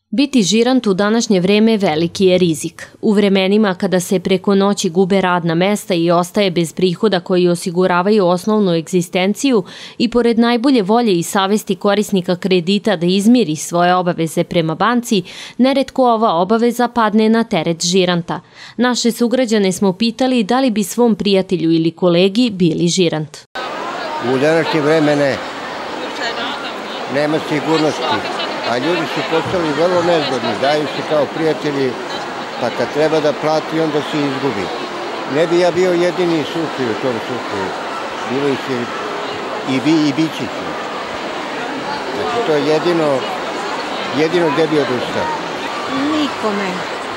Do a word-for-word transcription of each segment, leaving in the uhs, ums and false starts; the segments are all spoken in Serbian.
Biti žirant u današnje vreme veliki je rizik. U vremenima kada se preko noći gube radna mesta i ostaje bez prihoda koji osiguravaju osnovnu egzistenciju i pored najbolje volje i savesti korisnika kredita da izmiri svoje obaveze prema banci, neretko ova obaveza padne na teret žiranta. Naše sugrađane smo pitali da li bi svom prijatelju ili kolegi bili žirant. U današnje vreme ne. Nema sigurnosti. A ljudi su postali vrlo nezgodni, daju se kao prijatelji, pa kad treba da plati, onda se izgubi. Ne bi ja bio jedini slučaj u tom slučaju. Bilo ih je i bi i bići će. Znači, to je jedino, jedino gde bi odustao. Nikome.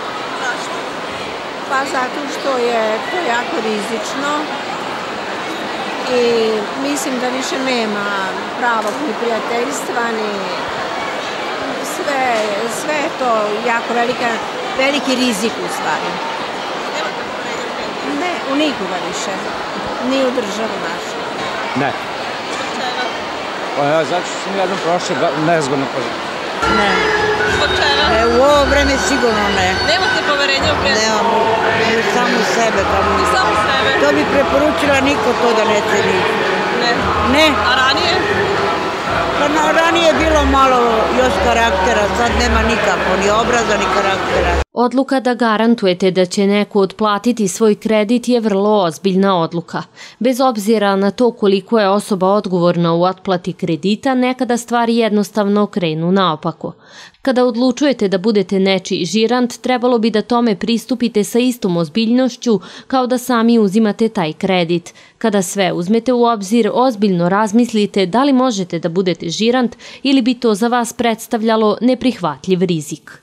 Pa zato što je to jako rizično i mislim da više nema pravog ni prijateljstva, ni sve, sve je to jako velika, veliki rizik u stvari. Ne, u nikoga više, ni u državu našu. Ne. Pa ja zato što sam jednom prošao nezgodno poželj. Ne. Zbog čega? E, u ovo vreme sigurno ne. Nemate poverenja u prijatelju? Nemamo, ili samo sebe. I samo sebe? To bi preporučila niko to da ne ceni. Ne? Ne. A ranije? Pa na, ranije je bilo malo još karaktera, sad nema nikako, ni obraza, ni karaktera. Odluka da garantujete da će neko otplatiti svoj kredit je vrlo ozbiljna odluka. Bez obzira na to koliko je osoba odgovorna u otplati kredita, nekada stvari jednostavno krenu naopako. Kada odlučujete da budete nečiji žirant, trebalo bi da tome pristupite sa istom ozbiljnošću kao da sami uzimate taj kredit. Kada sve uzmete u obzir, ozbiljno razmislite da li možete da budete žirant ili bi to za vas predstavljalo neprihvatljiv rizik.